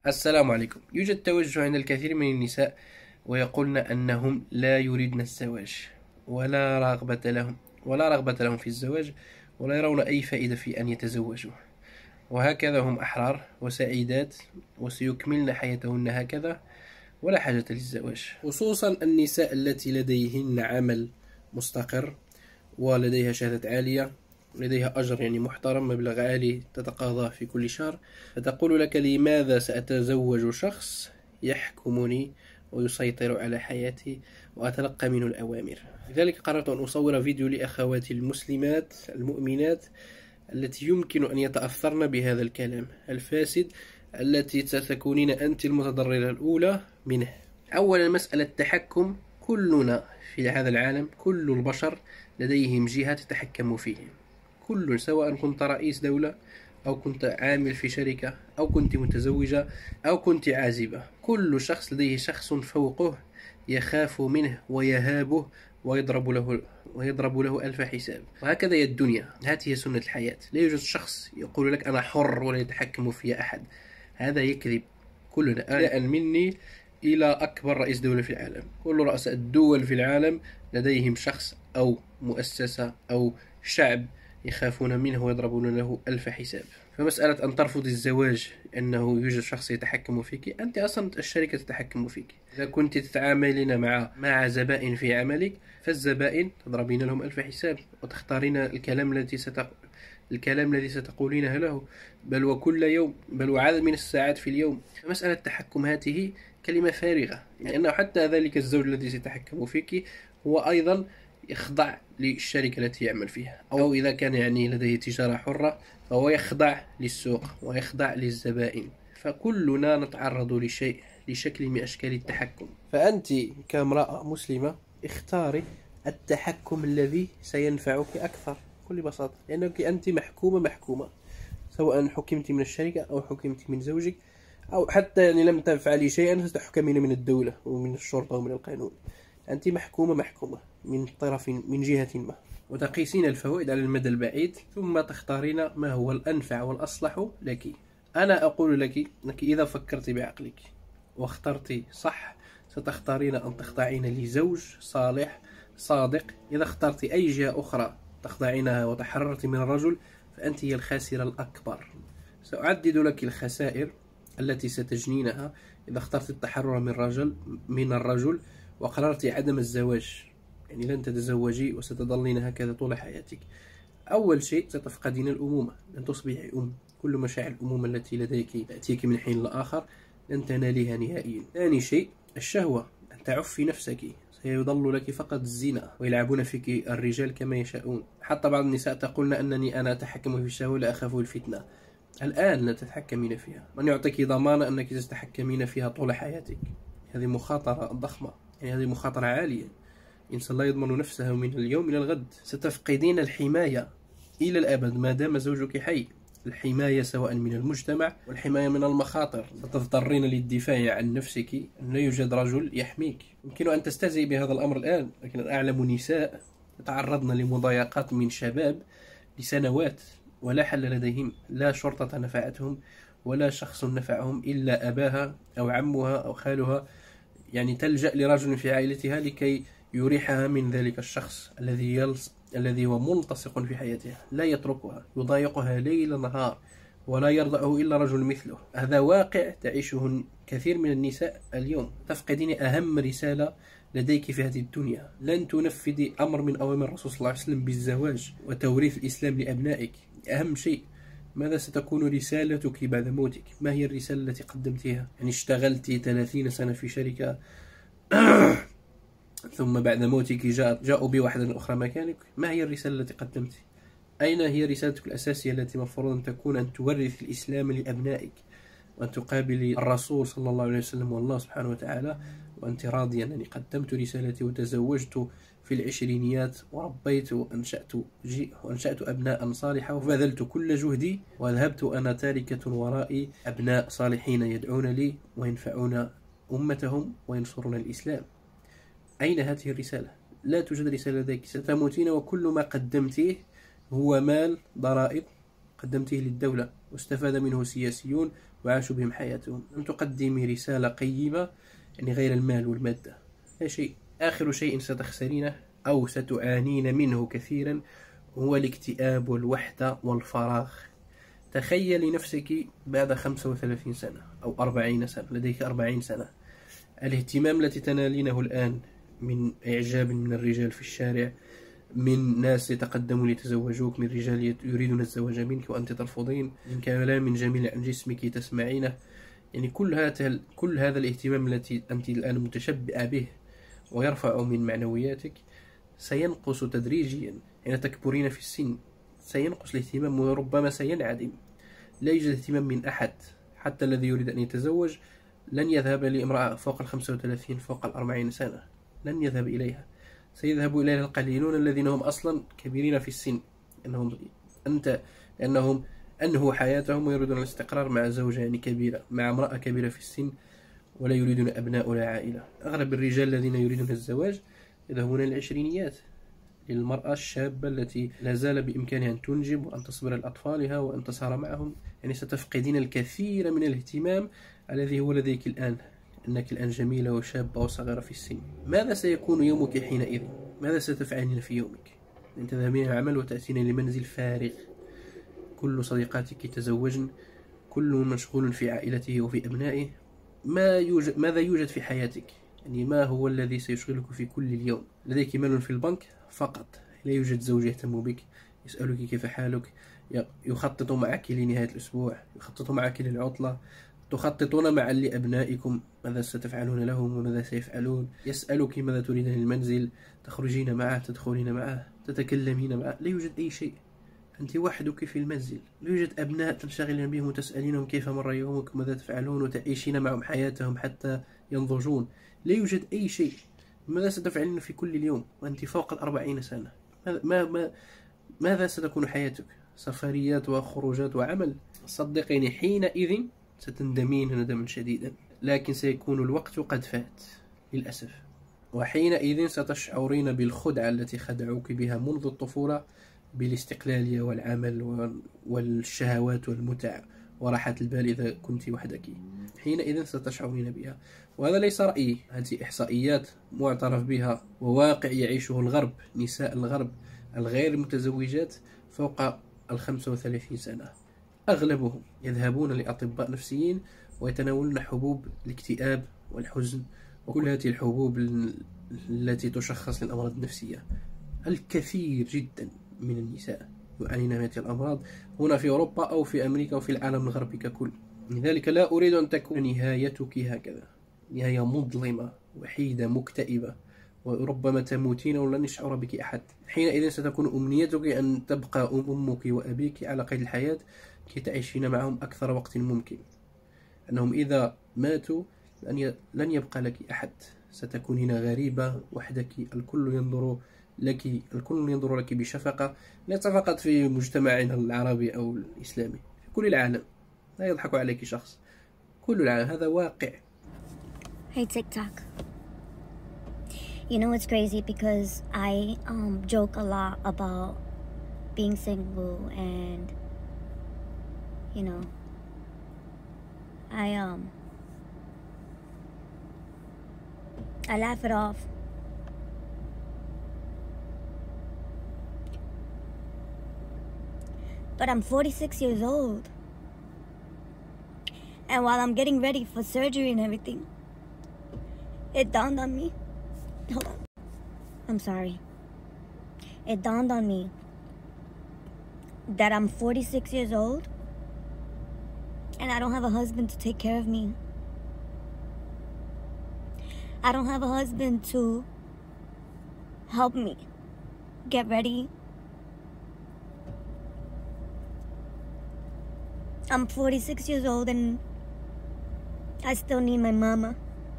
السلام عليكم. يوجد توجه عند الكثير من النساء ويقولن أنهم لا يريدن الزواج ولا رغبة لهم في الزواج، ولا يرون أي فائدة في أن يتزوجوا، وهكذا هم أحرار وسعيدات وسيكملن حياتهن هكذا ولا حاجة للزواج. خصوصا النساء التي لديهن عمل مستقر ولديها شهادة عالية، لديها أجر محترم، مبلغ عالي تتقاضاه في كل شهر، فتقول لك: لماذا سأتزوج شخص يحكمني ويسيطر على حياتي وأتلقى منه الأوامر؟ لذلك قررت أن أصور فيديو لأخواتي المسلمات المؤمنات التي يمكن أن يتأثرن بهذا الكلام الفاسد التي ستكونين أنت المتضررة الأولى منه. أولا، مسألة التحكم. كلنا في هذا العالم، كل البشر لديهم جهة تتحكم فيهم، كل، سواء كنت رئيس دولة أو كنت عامل في شركة أو كنت متزوجة أو كنت عازبة، كل شخص لديه شخص فوقه يخاف منه ويهابه ويضرب له ألف حساب. وهكذا هي الدنيا، هذه هي سنة الحياة. لا يوجد شخص يقول لك أنا حر ولا يتحكم في أحد، هذا يكذب. كلنا ابتداء مني إلى أكبر رئيس دولة في العالم، كل رؤساء الدول في العالم لديهم شخص أو مؤسسة أو شعب يخافون منه ويضربون له ألف حساب. فمسألة أن ترفض الزواج أنه يوجد شخص يتحكم فيك، أنت أصلا الشركة تتحكم فيك. إذا كنت تتعاملين مع زبائن في عملك، فالزبائن تضربين لهم ألف حساب وتختارين الكلام الذي ستقولينه له، بل وكل يوم، بل وعدد من الساعات في اليوم. فمسألة التحكم هذه كلمة فارغة، لأنه حتى ذلك الزوج الذي سيتحكم فيك هو أيضا يخضع للشركة التي يعمل فيها، أو إذا كان لديه تجارة حرة فهو يخضع للسوق ويخضع للزبائن. فكلنا نتعرض لشكل من أشكال التحكم. فأنت كامرأة مسلمة اختاري التحكم الذي سينفعك أكثر بكل بساطة، لأنك أنت محكومة، سواء حكمت من الشركة أو حكمت من زوجك، أو حتى لم تفعلي شيئا ستحكمين من الدولة ومن الشرطة ومن القانون. أنت محكومة من طرف، من جهة ما، وتقيسين الفوائد على المدى البعيد ثم تختارين ما هو الأنفع والأصلح لك. أنا أقول لك أنك إذا فكرت بعقلك واخترت صح ستختارين أن تخضعين لزوج صالح صادق. إذا اخترت أي جهة أخرى تخضعينها وتحررت من الرجل فأنت هي الخاسرة الأكبر. سأعدد لك الخسائر التي ستجنينها إذا اخترت التحرر من الرجل وقررت عدم الزواج، لن تتزوجي وستظلين هكذا طول حياتك. أول شيء، ستفقدين الأمومة، لن تصبحي أم. كل مشاعر الأمومة التي لديك تأتيك من حين لآخر لن تناليها نهائيا. ثاني شيء، الشهوة، أن تعفي نفسك، سيظل لك فقط الزنا ويلعبون فيك الرجال كما يشاءون. حتى بعض النساء تقولن أنا أتحكم في الشهوة لا أخاف الفتنة. الآن لا تتحكمين فيها، من يعطيك ضمان أنك تتحكمين فيها طول حياتك؟ هذه مخاطرة ضخمة، هذه مخاطرة عالية. الإنسان لا يضمن نفسه من اليوم إلى الغد. ستفقدين الحماية إلى الأبد ما دام زوجك حي، الحماية سواء من المجتمع والحماية من المخاطر. ستضطرين للدفاع عن نفسك، أن لا يوجد رجل يحميك. يمكن أن تستهزئ بهذا الأمر الآن، لكن أعلم نساء يتعرضن لمضايقات من شباب لسنوات ولا حل لديهم، لا شرطة نفعتهم ولا شخص نفعهم إلا أباها أو عمها أو خالها، تلجأ لرجل في عائلتها لكي يريحها من ذلك الشخص الذي هو ملتصق في حياتها، لا يتركها، يضايقها ليل نهار ولا يرضعه إلا رجل مثله. هذا واقع تعيشه كثير من النساء اليوم. تفقدين أهم رسالة لديك في هذه الدنيا، لن تنفذي أمر من أوامر الرسول صلى الله عليه وسلم بالزواج وتوريث الإسلام لأبنائك. أهم شيء، ماذا ستكون رسالتك بعد موتك؟ ما هي الرسالة التي قدمتها؟ اشتغلت 30 سنة في شركة ثم بعد موتك جاءوا بواحدة أخرى مكانك. ما هي الرسالة التي قدمت؟ أين هي رسالتك الأساسية التي مفروض أن تكون أن تورث الإسلام لأبنائك وأن تقابل الرسول صلى الله عليه وسلم والله سبحانه وتعالى وأنت راضيا أنني قدمت رسالتي وتزوجت في العشرينيات وربيت وأنشأت أبناء صالحة وبذلت كل جهدي وذهبت أنا تاركة ورائي أبناء صالحين يدعون لي وينفعون أمتهم وينصرون الإسلام. أين هذه الرسالة؟ لا توجد رسالة لديك. ستموتين وكل ما قدمتيه هو مال ضرائب قدمته للدولة واستفاد منه سياسيون وعاشوا بهم حياتهم. لم تقدمي رسالة قيمة يعني غير المال والمادة، لا شيء. آخر شيء ستخسرينه أو ستعانين منه كثيرا هو الاكتئاب والوحدة والفراغ. تخيلي نفسك بعد 35 سنة أو 40 سنة، لديك 40 سنة، الاهتمام التي تنالينه الآن من إعجاب من الرجال في الشارع، من ناس يتقدمون ليتزوجوك، من رجال يريدون الزواج منك وأنت ترفضين، من كلام جميل عن جسمك تسمعينه، يعني كل هذا الاهتمام التي أنت الآن متشبعة به ويرفع من معنوياتك سينقص تدريجيا حين تكبرين في السن. سينقص الاهتمام وربما سينعدم. لا يوجد اهتمام من أحد، حتى الذي يريد أن يتزوج لن يذهب لامرأة فوق 35 فوق 40 سنة، لن يذهب إليها. سيذهب إليها القليلون الذين هم أصلا كبيرين في السن، لأنهم أنهوا حياتهم ويريدون الاستقرار مع زوجة يعني كبيرة، مع امرأة كبيرة في السن، ولا يريدون أبناء ولا عائلة. أغلب الرجال الذين يريدون الزواج يذهبون للعشرينيات، للمرأة الشابة التي لا زال بإمكانها أن تنجب وأن تصبر لأطفالها وأن تسهر معهم. يعني ستفقدين الكثير من الاهتمام الذي هو لديك الآن، أنك الآن جميلة وشابة وصغيرة في السن. ماذا سيكون يومك حينئذ؟ ماذا ستفعلين في يومك؟ أن تذهبين العمل وتأتين لمنزل فارغ، كل صديقاتك تزوجن، كل مشغول في عائلته وفي أبنائه. ماذا يوجد في حياتك؟ يعني ما هو الذي سيشغلك في كل اليوم؟ لديك مال في البنك فقط، لا يوجد زوج يهتم بك يسألك كيف حالك، يخطط معك لنهاية الأسبوع، يخطط معك للعطلة، تخططون معا لأبنائكم ماذا ستفعلون لهم وماذا سيفعلون، يسألك ماذا تريدين للمنزل، تخرجين معه، تدخلين معه، تتكلمين معه. لا يوجد أي شيء، أنت وحدك في المنزل. لا يوجد أبناء تنشغلين بهم وتسألينهم كيف مر يومك وماذا تفعلون وتعيشين معهم حياتهم حتى ينضجون. لا يوجد أي شيء. ماذا ستفعلين في كل اليوم وأنت فوق 40 سنة؟ ماذا ستكون حياتك؟ سفريات وخروجات وعمل؟ صدقيني حينئذ ستندمين ندما شديدا، لكن سيكون الوقت قد فات للأسف. وحينئذ ستشعرين بالخدعة التي خدعوك بها منذ الطفولة، بالاستقلالية والعمل والشهوات والمتع وراحة البال إذا كنت وحدك. حينئذ ستشعرين بها. وهذا ليس رأيي، هذه إحصائيات معترف بها وواقع يعيشه الغرب. نساء الغرب الغير متزوجات فوق 35 سنة أغلبهم يذهبون لأطباء نفسيين ويتناولون حبوب الاكتئاب والحزن وكل هذه الحبوب التي تشخص للأمراض النفسية. الكثير جدا من النساء يعانين من هذه الأمراض هنا في أوروبا أو في أمريكا أو في العالم الغربي ككل. لذلك لا أريد أن تكون نهايتك هكذا، نهاية مظلمة وحيدة مكتئبة، وربما تموتين ولن يشعر بك أحد. حينئذ ستكون أمنيتك أن تبقى أمك وأبيك على قيد الحياة كي تعيشين معهم أكثر وقت ممكن. أنهم إذا ماتوا لن يبقى لك أحد، ستكونين غريبة وحدك. الكل ينظر لك بشفقة، ليس فقط في مجتمعنا العربي أو الإسلامي، في كل العالم. لا يضحك عليك شخص، كل العالم، هذا واقع. Hey TikTok. You know it's crazy because I joke a lot about being single, and you know I laugh it off. But I'm 46 years old. And while I'm getting ready for surgery and everything, it dawned on me. Hold on. I'm sorry. It dawned on me that I'm 46 years old and I don't have a husband to take care of me. I don't have a husband to help me get ready. I'm 46 years old and I still need my mama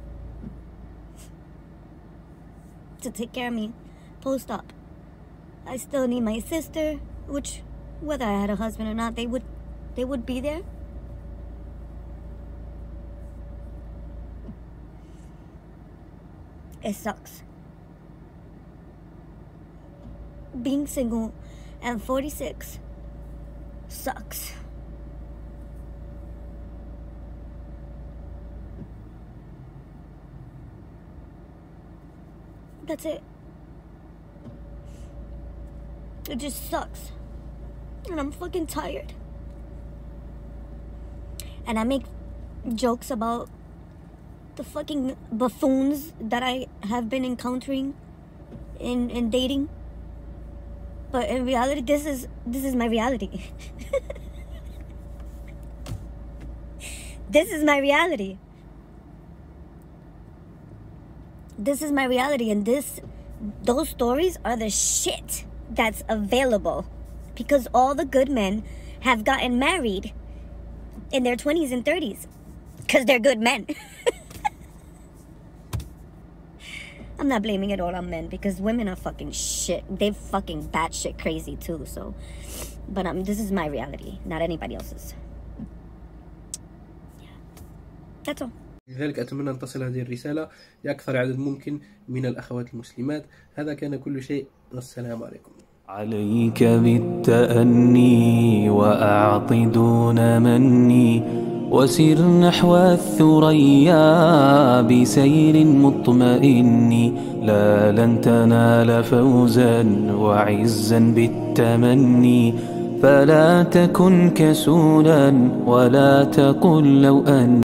to take care of me post-op. I still need my sister, which whether I had a husband or not, they would be there. It sucks. Being single and 46 sucks. That's it. It just sucks. And I'm fucking tired. And I make jokes about the fucking buffoons that I have been encountering in dating. But in reality, this is my reality. This is my reality. This is my reality, and those stories are the shit that's available, because all the good men have gotten married in their 20s and 30s because they're good men. I'm not blaming it all on men, because women are fucking shit. They're fucking batshit crazy too. So, but this is my reality, not anybody else's. Yeah, that's all. لذلك أتمنى أن تصل هذه الرسالة لأكثر عدد ممكن من الأخوات المسلمات. هذا كان كل شيء، والسلام عليكم. عليك بالتأني وأعط دون مني، وسر نحو الثريا بسير مطمئن. لا لن تنال فوزا وعزا بالتمني، فلا تكن كسولا ولا تقل لو أن